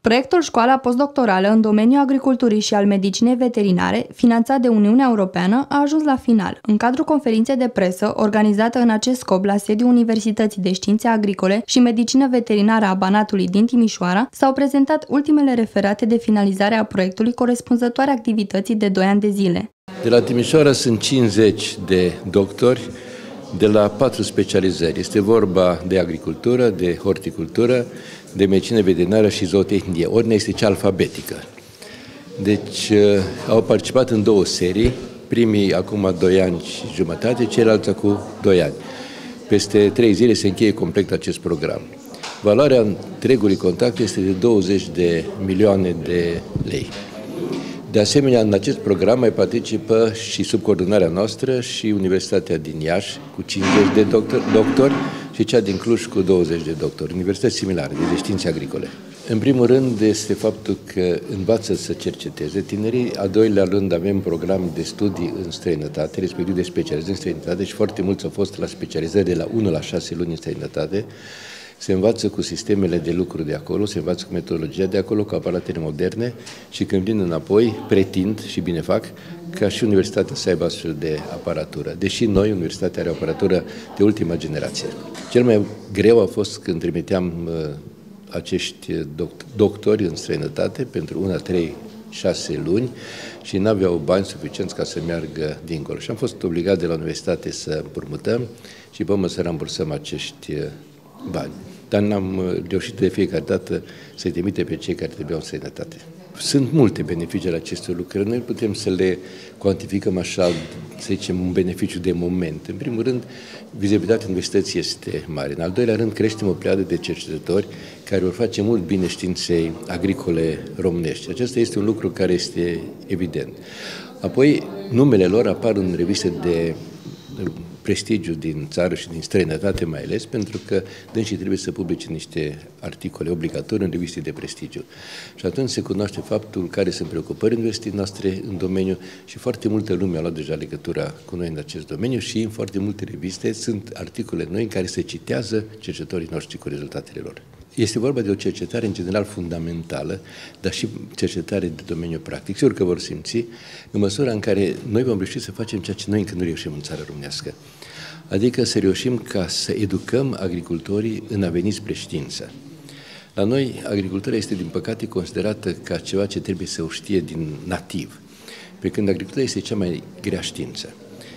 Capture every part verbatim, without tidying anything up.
Proiectul Școala Postdoctorală în domeniul agriculturii și al medicinei veterinare, finanțat de Uniunea Europeană, a ajuns la final. În cadrul conferinței de presă, organizată în acest scop la sediul Universității de Științe Agricole și Medicină Veterinară a Banatului din Timișoara, s-au prezentat ultimele referate de finalizare a proiectului corespunzătoare activității de doi ani de zile. De la Timișoara sunt cincizeci de doctori de la patru specializări. Este vorba de agricultură, de horticultură, de medicină veterinară și zootehnie. Ordinea este cea alfabetică. Deci au participat în două serii, primii acum doi ani și jumătate, ceilalți acum doi ani. Peste trei zile se încheie complet acest program. Valoarea întregului contract este de douăzeci de milioane de lei. De asemenea, în acest program mai participă și sub coordonarea noastră și Universitatea din Iași cu cincizeci de doctori, doctori și cea din Cluj cu douăzeci de doctori, universități similare, de științe agricole. În primul rând este faptul că învață să cerceteze tinerii, a doilea rând avem program de studii în străinătate, respectiv de specializări în străinătate și foarte mulți au fost la specializări de la unu la șase luni în străinătate. Se învață cu sistemele de lucru de acolo, se învață cu metodologia de acolo, cu aparatele moderne și când vin înapoi, pretind și bine fac, ca și universitatea să aibă astfel de aparatură. Deși noi, universitatea are o aparatură de ultima generație. Cel mai greu a fost când trimiteam uh, acești doctori în străinătate pentru una, trei, șase luni și nu aveau bani suficienți ca să meargă dincolo. Și am fost obligat de la universitate să împrumutăm și pe urmă să rambursăm acești uh, bani. Dar n-am reușit de fiecare dată să-i trimite pe cei care trebuiau în străinătate. Sunt multe beneficii ale acestor lucruri. Noi putem să le cuantificăm așa, să zicem, un beneficiu de moment. În primul rând, vizibilitatea universității este mare. În al doilea rând, creștem o pleadă de cercetători care vor face mult bine științei agricole românești. Acesta este un lucru care este evident. Apoi, numele lor apar în reviste de prestigiu din țară și din străinătate mai ales, pentru că dânsii trebuie să publice niște articole obligatorii în reviste de prestigiu. Și atunci se cunoaște faptul care sunt preocupări universității noastre în domeniu și foarte multă lume a luat deja legătura cu noi în acest domeniu și în foarte multe reviste sunt articole noi în care se citează cercetătorii noștri cu rezultatele lor. Este vorba de o cercetare în general fundamentală, dar și cercetare de domeniu practic. Sigur că vor simți în măsura în care noi vom reuși să facem ceea ce noi încă nu reușim în țara românească. Adică să reușim ca să educăm agricultorii în a veni spre știință. La noi, agricultura este, din păcate, considerată ca ceva ce trebuie să o știe din nativ, pe când agricultura este cea mai grea știință.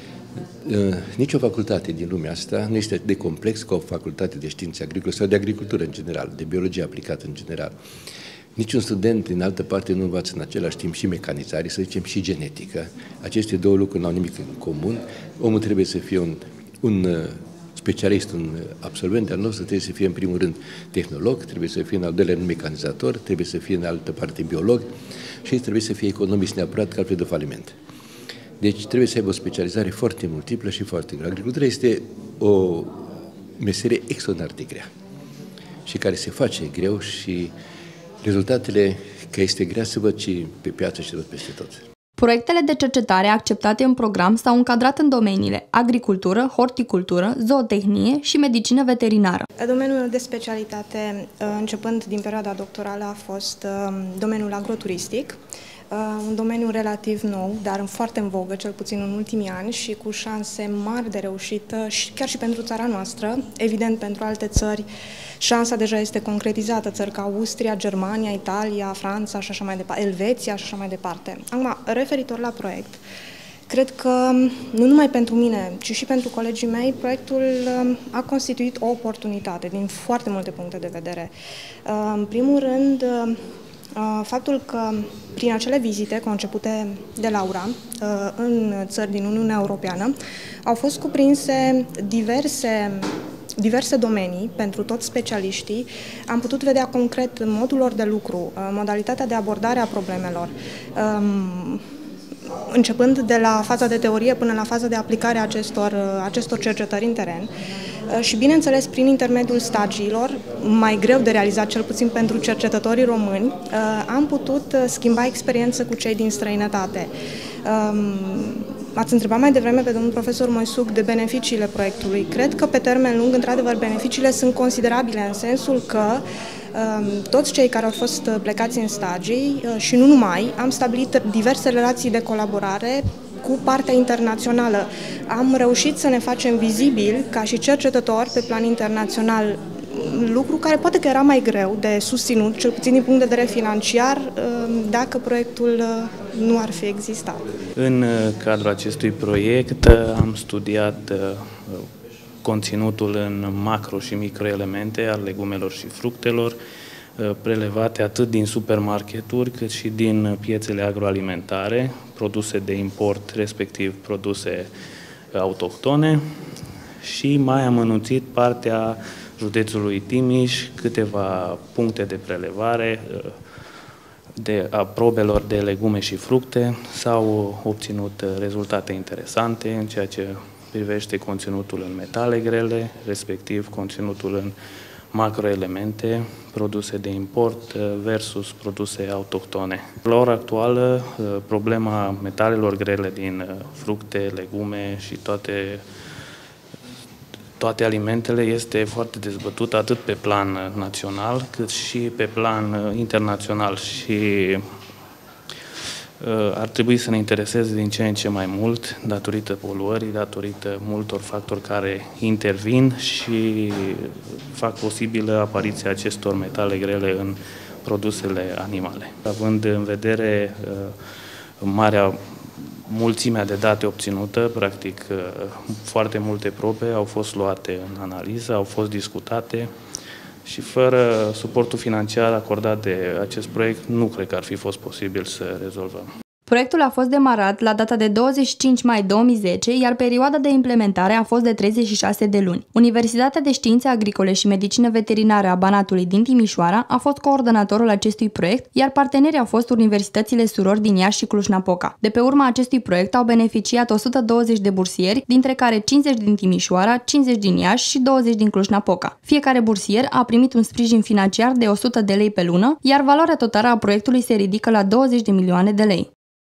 Nici o facultate din lumea asta nu este de complex ca o facultate de științe agricole sau de agricultură în general, de biologie aplicată în general. Niciun student din altă parte nu învață în același timp și mecanizare, să zicem și genetică. Aceste două lucruri nu au nimic în comun. Omul trebuie să fie un, un specialist, un absolvent al nostru, trebuie să fie în primul rând tehnolog, trebuie să fie în al doilea rând mecanizator, trebuie să fie în altă parte biolog și trebuie să fie economist neapărat, că altfel de faliment. Deci trebuie să aibă o specializare foarte multiplă și foarte grea. Agricultura este o meserie extraordinar de grea și care se face greu și rezultatele că este grea se văd și pe piață și tot peste tot. Proiectele de cercetare acceptate în program s-au încadrat în domeniile agricultură, horticultură, zootehnie și medicină veterinară. Domeniul de specialitate, începând din perioada doctorală, a fost domeniul agroturistic, un domeniu relativ nou, dar foarte în vogă, cel puțin în ultimii ani și cu șanse mari de reușită, și chiar și pentru țara noastră. Evident, pentru alte țări, șansa deja este concretizată, țări ca Austria, Germania, Italia, Franța și așa mai departe, Elveția și așa mai departe. Acum, referitor la proiect, cred că nu numai pentru mine, ci și pentru colegii mei, proiectul a constituit o oportunitate din foarte multe puncte de vedere. În primul rând, faptul că prin acele vizite concepute de Laura în țări din Uniunea Europeană au fost cuprinse diverse, diverse domenii pentru toți specialiștii. Am putut vedea concret modul lor de lucru, modalitatea de abordare a problemelor, începând de la faza de teorie până la faza de aplicare a acestor, acestor cercetări în teren. Și, bineînțeles, prin intermediul stagiilor, mai greu de realizat, cel puțin pentru cercetătorii români, am putut schimba experiență cu cei din străinătate. Ați întrebat mai devreme pe domnul profesor Moisuc de beneficiile proiectului. Cred că pe termen lung, într-adevăr, beneficiile sunt considerabile în sensul că Toți cei care au fost plecați în stagii și nu numai, am stabilit diverse relații de colaborare cu partea internațională. Am reușit să ne facem vizibili ca și cercetători pe plan internațional, lucru care poate că era mai greu de susținut, cel puțin din punct de vedere financiar, dacă proiectul nu ar fi existat. În cadrul acestui proiect am studiat conținutul în macro și microelemente al legumelor și fructelor, prelevate atât din supermarketuri cât și din piețele agroalimentare, produse de import, respectiv produse autohtone, și mai am înunțit partea județului Timiș, câteva puncte de prelevare de a probelor de legume și fructe. S-au obținut rezultate interesante în ceea ce privește conținutul în metale grele, respectiv conținutul în macroelemente, produse de import versus produse autohtone. La ora actuală, problema metalelor grele din fructe, legume și toate, toate alimentele este foarte dezbătută atât pe plan național cât și pe plan internațional și ar trebui să ne intereseze din ce în ce mai mult datorită poluării, datorită multor factori care intervin și fac posibilă apariția acestor metale grele în produsele animale. Având în vedere marea mulțimea de date obținută, practic foarte multe probe au fost luate în analiză, au fost discutate și fără suportul financiar acordat de acest proiect nu cred că ar fi fost posibil să rezolvăm. Proiectul a fost demarat la data de douăzeci și cinci mai două mii zece, iar perioada de implementare a fost de treizeci și șase de luni. Universitatea de Științe Agricole și Medicină Veterinară a Banatului din Timișoara a fost coordonatorul acestui proiect, iar partenerii au fost universitățile surori din Iași și Cluj-Napoca. De pe urma acestui proiect au beneficiat o sută douăzeci de bursieri, dintre care cincizeci din Timișoara, cincizeci din Iași și douăzeci din Cluj-Napoca. Fiecare bursier a primit un sprijin financiar de o sută de lei pe lună, iar valoarea totală a proiectului se ridică la douăzeci de milioane de lei.